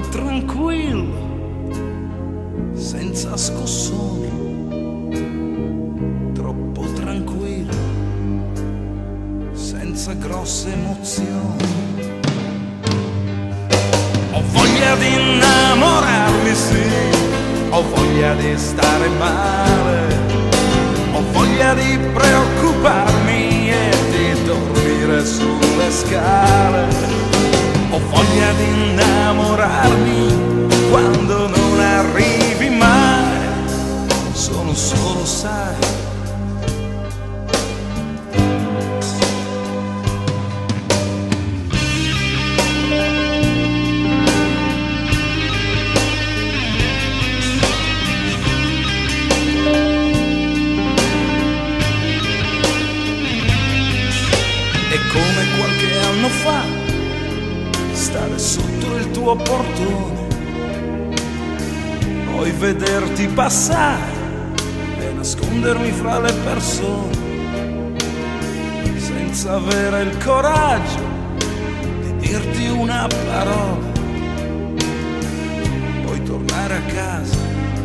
tranquillo, senza scossoni, troppo tranquillo, senza grosse emozioni. Ho voglia di innamorarmi, sì, ho voglia di stare male, ho voglia di preoccuparmi e di dormire sulle scale. Ho voglia di innamorarmi quando non arrivi mai, sono solo, sai. E come qualche anno fa, stare sotto il tuo portone, poi vederti passare e nascondermi fra le persone, senza avere il coraggio di dirti una parola, poi tornare a casa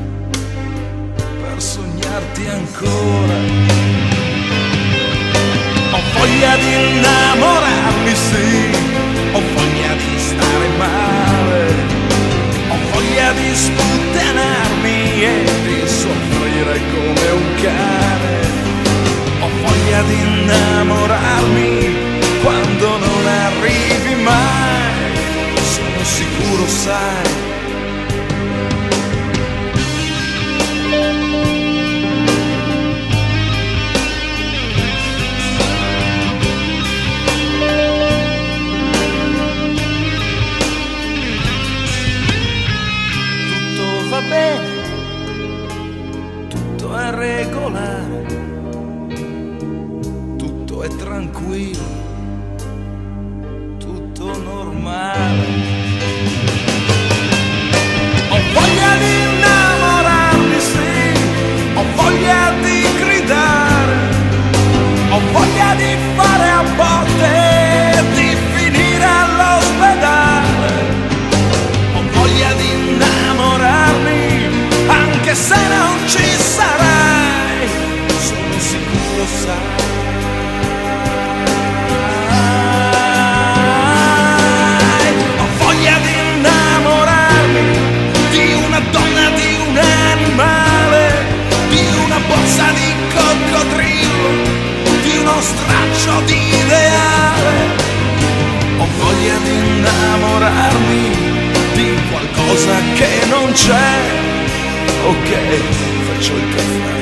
per sognarti ancora. Ho voglia di innamorarmi, sì, ho voglia di stare male, ho voglia di sputtanarmi e di soffrire come un cane. Ho voglia di innamorarmi quando non arrivi mai, sono sicuro, sai. Va bene, tutto è regolare, tutto è tranquillo, tutto normale. Ho voglia di innamorarmi, sì, ho voglia di gridare, ho voglia di fare a botte e di finire all'ospedale. Ho voglia di innamorarmi anche se non ci sarai, sono sicuro, sai. Ho voglia di innamorarmi di una donna, di un animale, di una borsa di coccodrillo, di uno straccio di ideale. Ho voglia di innamorarmi di qualcosa che non c'è. Ok, faccio il caffè.